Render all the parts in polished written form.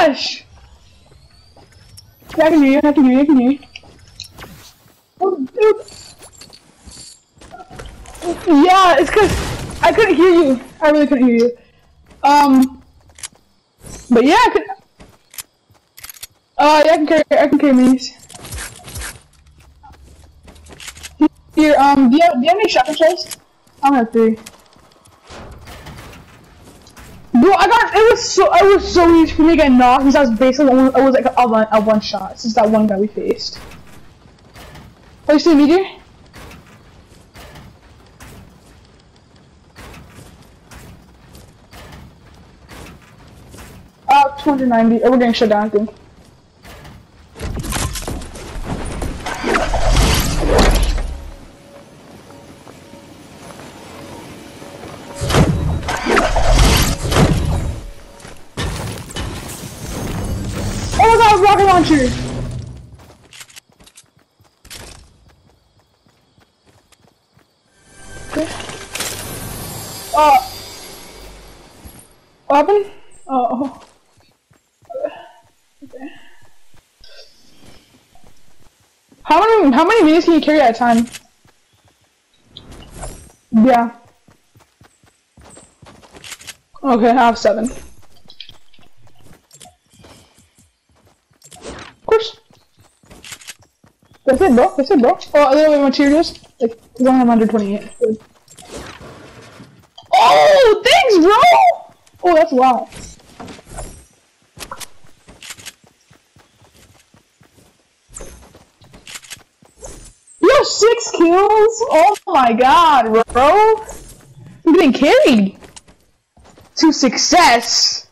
gosh! Yeah, I can hear you, I can hear you, I can hear you. Oh, dude. Yeah, it's cause I couldn't hear you. I really couldn't hear you. But yeah, I could. Yeah, I can carry these. Here, do you have any shotgun shells? I don't have 3. Bro, it was so easy for me to get knocked because I was basically, it was like a one shot since that one guy we faced. Oh, you see me here? 290. Oh, we're getting shut down, I think. Oh my god, rocket launcher! Okay. What happened? Oh. Okay. How many minis can you carry at a time? Yeah. Okay, I have 7. Of course. That's it, bro. That's it, bro. Oh, a little bit of materials. Like, because I'm 128. Good. Oh, thanks, bro! Oh, that's wow. You have 6 kills? Oh my god, bro! You're getting carried to success.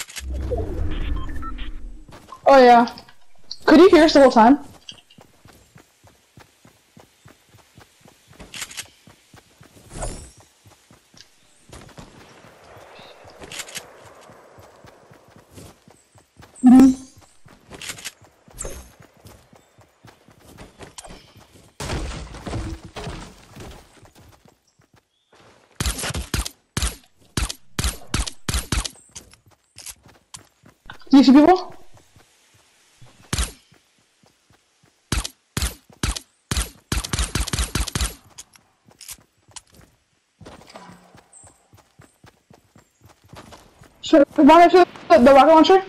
Oh yeah. Could you hear us the whole time? Do you see people? Should the rocket launcher?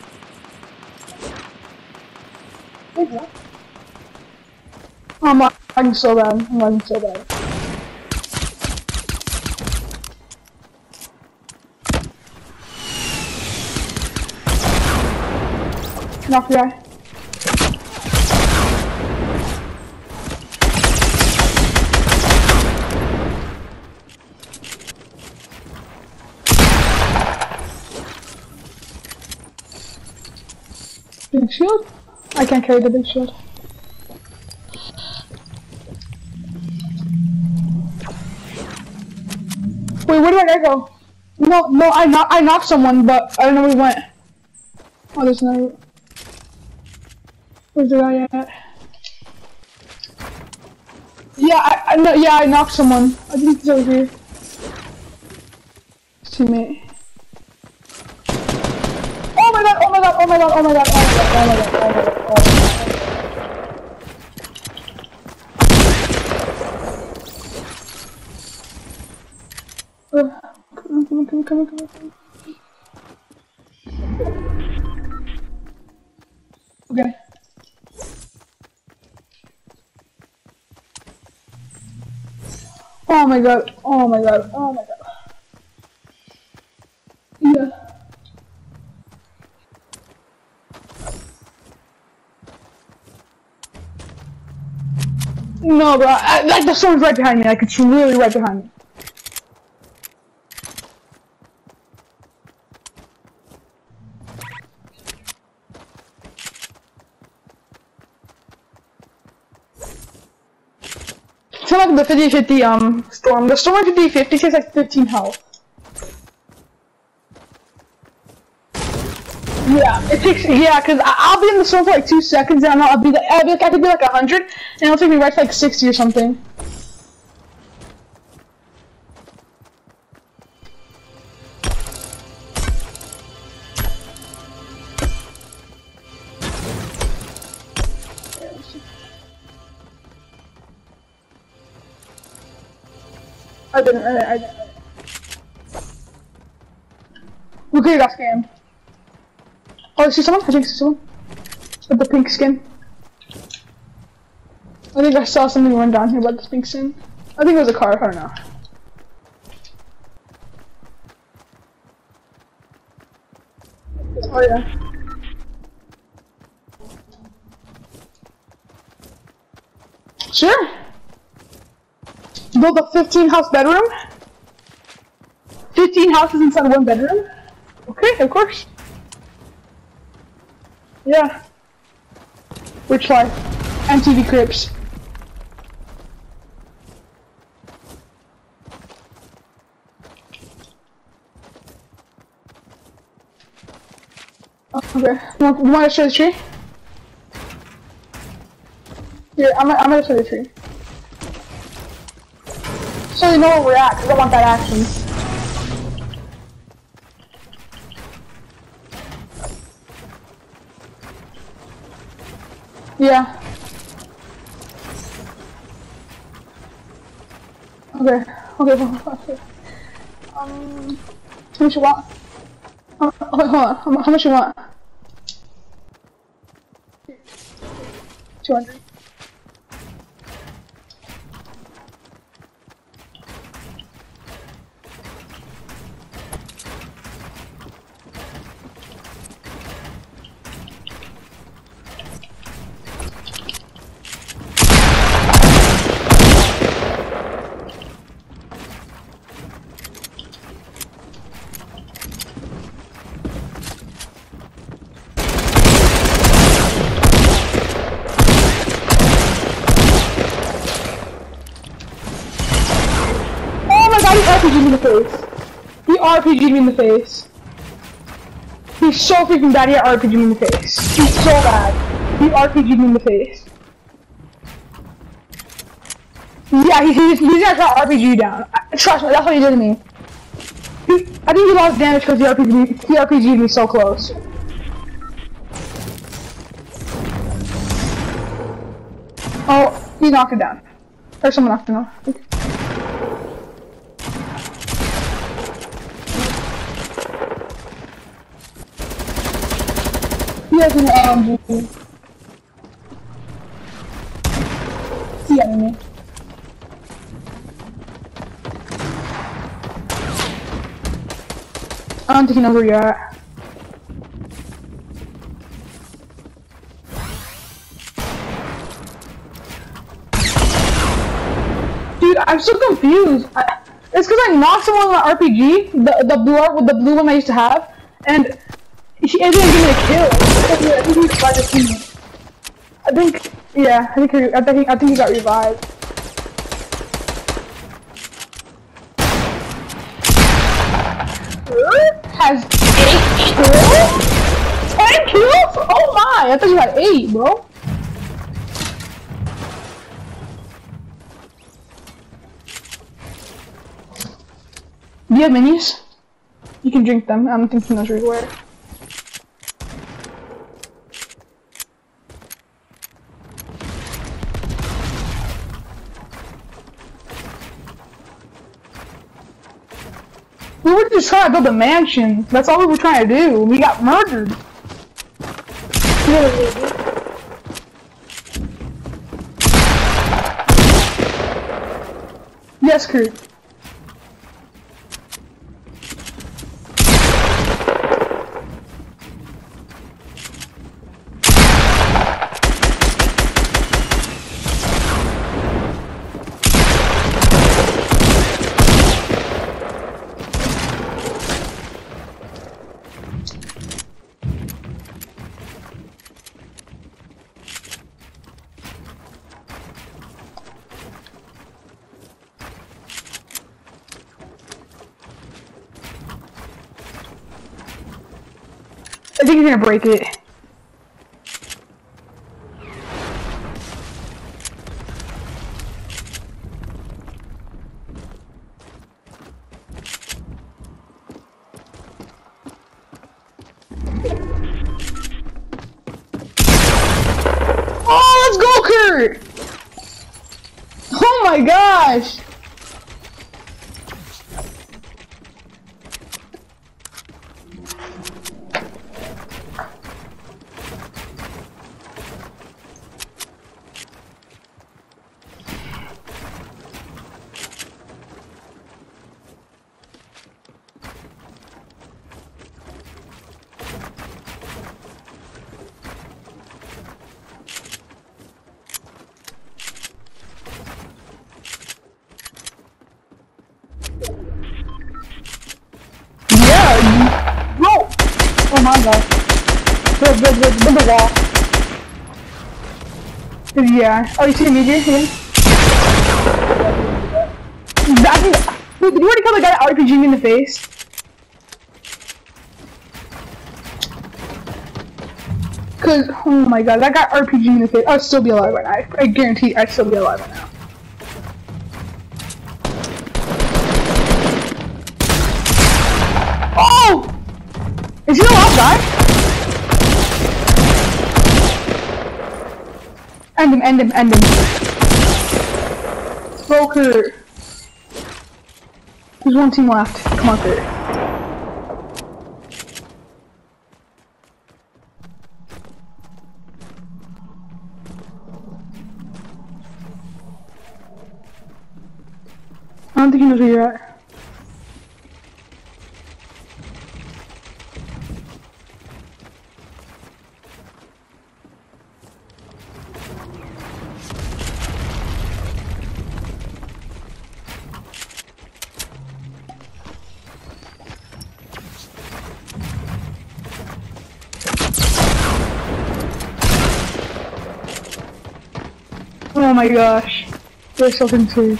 Oh, I'm lagging so bad. I'm lagging so bad. Knock the guy. Big shield? I can't carry the big shield. Wait, where did that guy go? No, I knocked someone, but I don't know where he went. Oh, there's no. Where's the guy at? Yeah, I knocked someone. I think he's over here. His teammate. Oh my god, oh my god, oh my god, oh my god, oh my god, oh my god, oh my god, oh my god. Come on. Okay. Oh my god, oh my god, oh my god. Yeah. No, bro, like the someone's right behind me, like it's really right behind me. It's like the 50-50 storm. The storm 50-50 takes like 15 health. Yeah, it takes, yeah, cause I'll be in the storm for like 2 seconds and I could be like 100 and it'll take me right to like 60 or something. I didn't. I didn't. We could have got scammed. Oh, I see someone? I think I see someone. With the pink skin. I think I saw something run down here about this pink skin. I think it was a car, I don't know. Oh yeah. Sure. Build a 15-house bedroom? 15 houses inside one bedroom? Okay, of course. Yeah. Rich life. MTV Cribs. Oh, okay. You want to show the tree? Here, I'm gonna show the tree. So you know where we're at, because I want that action. Yeah. Okay. Okay. How much you want? Hold on. How much you want? 200. He RPG'd me in the face. He RPG'd me in the face. He's so freaking bad, he RPG'd me in the face. He's so bad. He RPG'd me in the face. Yeah, he's gonna try to RPG you down. Trust me, that's what he did to me. I think he lost damage because he RPG'd me so close. Oh, he knocked it down. Or someone knocked it down. He has an LMG. He enemy. I don't think he knows where you're at. Dude, I'm so confused. It's because I knocked someone with an RPG, the blue one I used to have, and he didn't give me a kill. I think he tried to kill me. I think he got revived. Has 8 kills? 10 kills? Oh my! I thought you had 8, bro. Do you have minis? You can drink them. I don't think he knows where you were. We were just trying to build a mansion. That's all we were trying to do. We got murdered. Yes, Kurt. I think you're gonna break it. Oh, let's go, Kurt! Oh my gosh! wall. Build the wall. Yeah. Oh, you see the meteor again? Wait, did you already kill the guy that RPG'd me in the face? Cause, oh my god, that guy RPG'd me in the face. I'd still be alive right now. I guarantee I'd still be alive right now. Oh! Is he the last guy? End him. Smoker. There's one team left. Come on, Kurt. I don't think he knows where you're at. Oh my gosh. There's something too.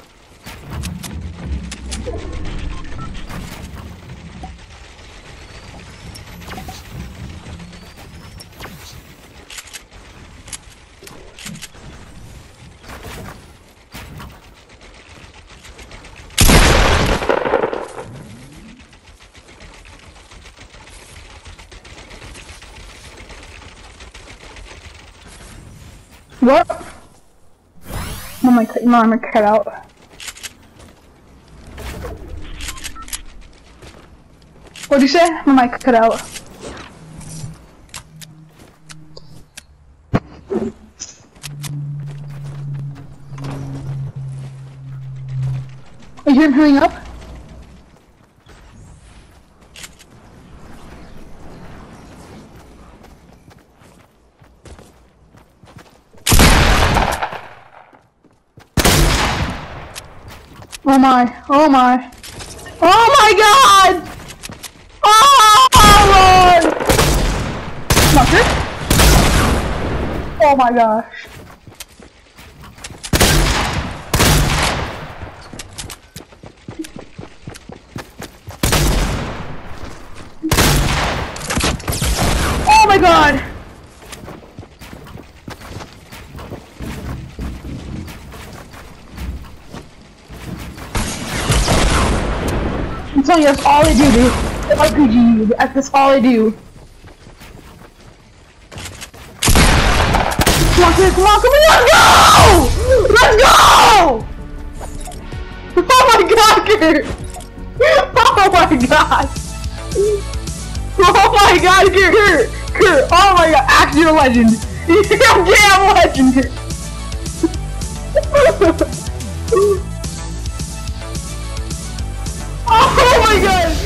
What? No, I'm gonna cut out. What'd you say? My mic cut out. Are you hearing him hurrying up? Oh my, oh my. Oh my god! Oh, run! Not good? Oh my gosh. Oh my god! I'm telling you, that's all I do, dude. The RPG, that's all I do. Come on, come on, let's go! Let's go! Oh my god, Kurt! Oh my god! Oh my god, Kurt! Kurt! Oh my god, actually you're a legend! You're a damn legend! Oh my god!